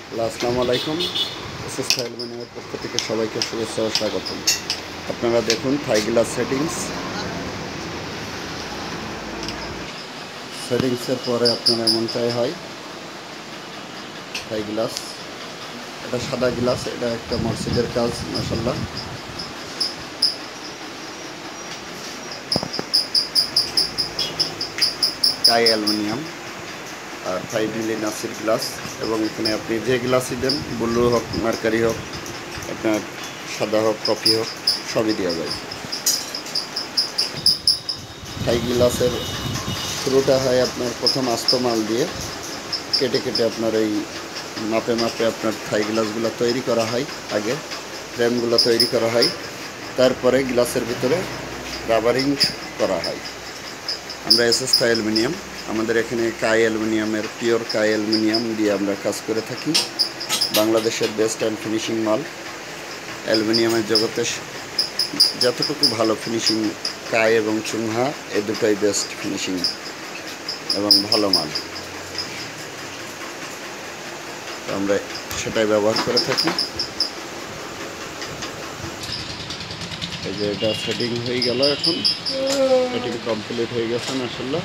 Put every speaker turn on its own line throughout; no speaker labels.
আসসালামু আলাইকুম। এসএস অ্যালুমিনিয়ামের পক্ষ থেকে সবাইকে শুভেচ্ছা ও স্বাগতম। আপনারা দেখুন থাই গ্লাস সেটিংসের পরে আপনার এমনটাই হয়। থাই গ্লাস, এটা সাদা গ্লাস, এটা একটা মসজিদের কাজ মাশাআল্লাহ। থাই অ্যালুমিনিয়াম আর 5 মিলি নাসির গ্লাস, এবং এখানে আপনি যে গ্লাসই দেন, ব্লু হোক, মার্কারি হোক, আপনার সাদা হোক, কফি হোক, সবই দেওয়া যায়। থাই গ্লাসের শুরুটা হয় আপনার প্রথম আস্ত মাল দিয়ে কেটে কেটে আপনার এই মাপে মাপে আপনার থাই গ্লাসগুলো তৈরি করা হয়। আগে ফ্রেমগুলো তৈরি করা হয়, তারপরে গ্লাসের ভিতরে রাবারিং করা হয়। আমরা এসএস থাই অ্যালুমিনিয়াম, আমাদের এখানে কাই অ্যালুমিনিয়ামের পিওর কাই অ্যালুমিনিয়াম দিয়ে আমরা কাজ করে থাকি। বাংলাদেশের বেস্ট অ্যান্ড ফিনিশিং মাল। অ্যালুমিনিয়ামের জগতে যতটুকু ভালো ফিনিশিং, কাই এবং চুংহা এই দুটোই বেস্ট ফিনিশিং এবং ভালো মাল, আমরা সেটাই ব্যবহার করে থাকি। এই যে এটা সেটিং হয়ে গেল, এখন সেটিং কমপ্লিট হয়ে গেছে মাশাআল্লাহ।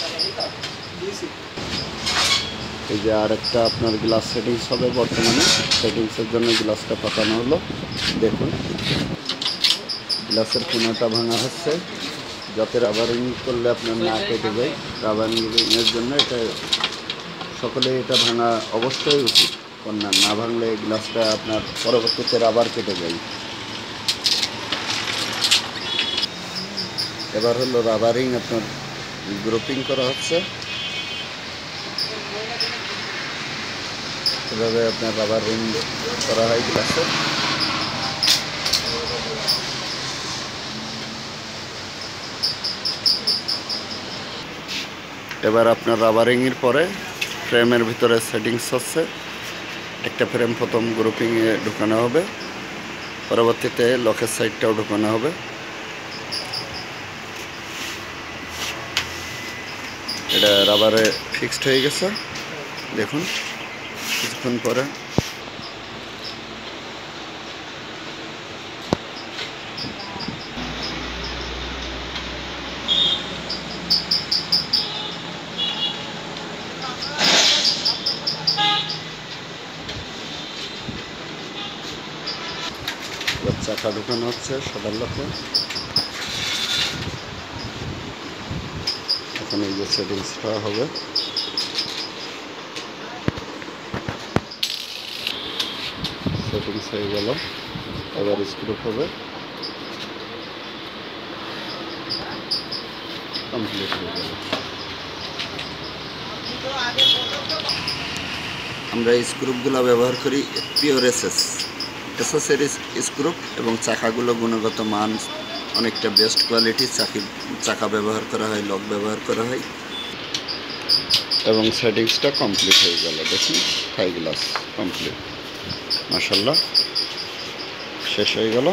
এই যে আর একটা আপনার গ্লাস সেটিংস হবে বর্তমানে, সেটিংসের জন্য গ্লাসটা পাতানো হলো। দেখুন গ্লাসের কোনাটা ভাঙা হচ্ছে, যাতে রাবারিং করলে আপনার না কেটে যায়। রাবারিংয়ের জন্য এটা সকলেই এটা ভাঙা অবশ্যই উচিত, না ভাঙলে গ্লাসটা আপনার পরবর্তীতে রাবার কেটে যায়। এবার হলো রাবারিং আপনার গ্রুপিং করা হচ্ছে, এভাবে আপনার রাবারিং করা হয় গ্লাসে। এবার আপনার রাবারিংয়ের পরে ফ্রেমের ভিতরে সেটিংস হচ্ছে। একটা ফ্রেম প্রথম গ্রুপিংয়ে ঢুকানো হবে, পরবর্তীতে লকের সাইডটাও ঢুকানো হবে। এটা রাবারে ফিক্সড হয়ে গেছে, দেখুন কিছুক্ষণ পরে। চাকা ঢুকানো হচ্ছে সাদা লকে। এখন এই যে সেটিংসটা হবে, সেটিংস হয়ে গেল। এবার স্ক্রু হবে, কমপ্লিট হয়ে গেল। আমরা এই স্ক্রুপগুলো ব্যবহার করি পিওর এসএসের স্ক্রুপ, এবং চাকাগুলো গুণগত মান অনেকটা বেস্ট কোয়ালিটির চাকা ব্যবহার করা হয়, লক ব্যবহার করা হয়। এবং সেটিংসটা কমপ্লিট হয়ে গেল। দেখুন থাই গ্লাস কমপ্লিট মাশাআল্লাহ, শেষ হয়ে গেল।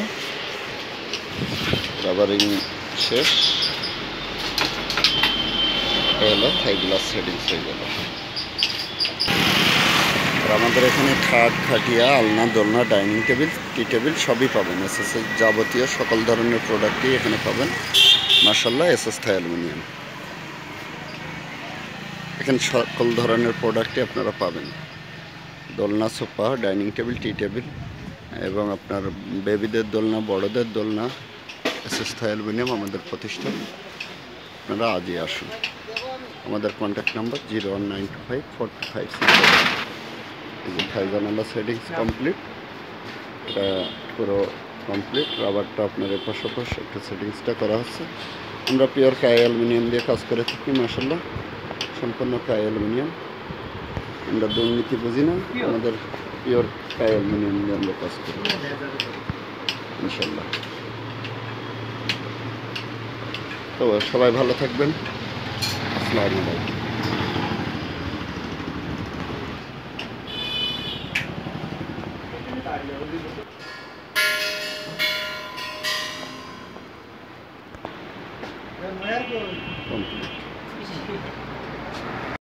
রাবারিং শেষ হলো, থাই গ্লাস সেটিংস হয়ে গেল। আর আমাদের এখানে খাট, খাটিয়া, আলনা, দোলনা, ডাইনিং টেবিল, টি টেবিল সবই পাবেন। এসএসের যাবতীয় সকল ধরনের প্রোডাক্টই এখানে পাবেন মাশাআল্লাহ। এসএস থাই অ্যালুমিনিয়াম, এখানে সকল ধরনের প্রোডাক্টই আপনারা পাবেন। দোলনা, sofa, dining table, tea table, এবং আপনার বেবিদের দোলনা, বড়দের দোলনা, এসএস থাই অ্যালুমিনিয়াম আমাদের প্রতিষ্ঠান। আপনারা আজই আসুন। আমাদের কন্ট্যাক্ট নাম্বার 019254256। এই যে থাই জানালা সেটিংস কমপ্লিট, এটা পুরো কমপ্লিট। রাবারটা আপনার এপাশ ওপাশ একটা সেটিংসটা করা হচ্ছে। আমরা পিওর কাই অ্যালুমিনিয়াম দিয়ে কাজ করে থাকি মাশাআল্লাহ, সম্পূর্ণ কাই অ্যালুমিনিয়াম। আমরা দুর্নীতি বুঝি না, আমাদের পিওর কাই অ্যালুমিনিয়াম দিয়ে আমরা কাজ করি ইনশাল্লাহ। তো সবাই ভালো থাকবেন। আসসালামু আলাইকুম।